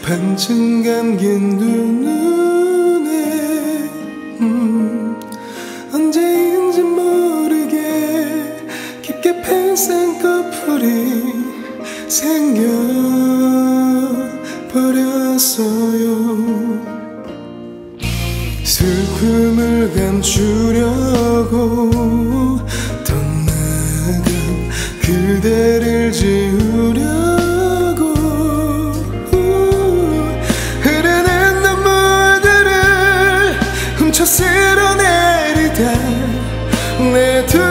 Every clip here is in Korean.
반쯤 감긴 두 눈에 언제인지 모르게 깊게 팬 쌍꺼풀이 생겨버렸어요. 슬픔을 감추려고 떠나간 그대를 지우려고 흐르는 눈물들을 훔쳐 쓸어내리다 내 두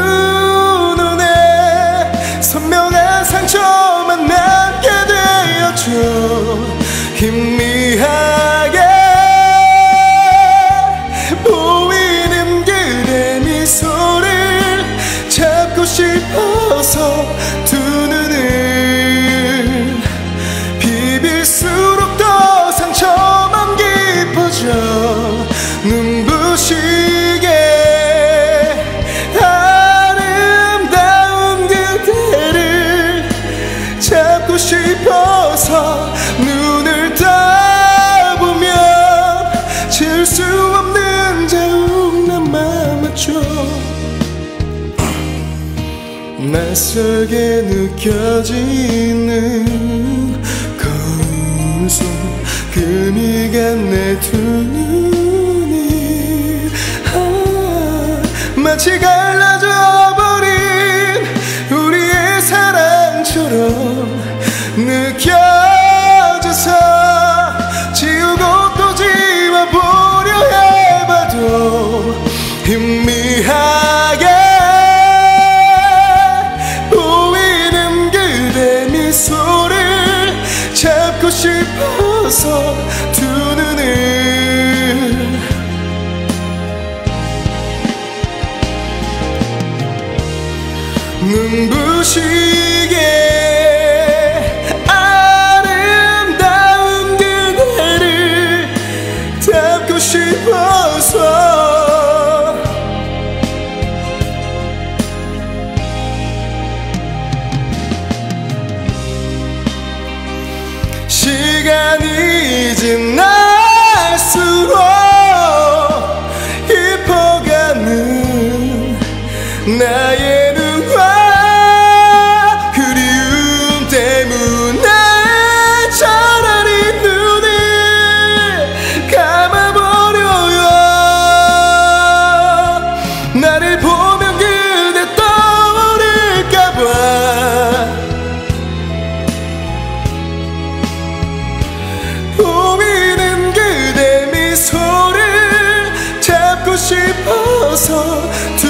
눈에 선명한 상처만 남게 되었죠. 희미하게 보이는 그대 미소를 잡고 싶어서 두 눈을 비빌수록 더 상처만 깊어져 눈부시게 아름다운 그대를 잡고 싶어서 눈을 떠보면 지울 수 없는 자욱만 남았죠. 낯설게 느껴지는 거울 속 금이 간 내 두 눈이 마치 갈라져 버린 우리의 사랑처럼 느껴져서 지우고 또 지워보려 해봐도 희미하게 보이는 그대 미소를 잡고 싶어서 두 눈을 눈부시게 아름다운 그대를 잡고 싶어서 시간이 지날수록 깊어가는 나의 눈과 그리움 때문에 차라리 눈을 감아버려요. 나를 보면 그대 떠오를까봐 보이는 그대 미소를 잡고 싶어서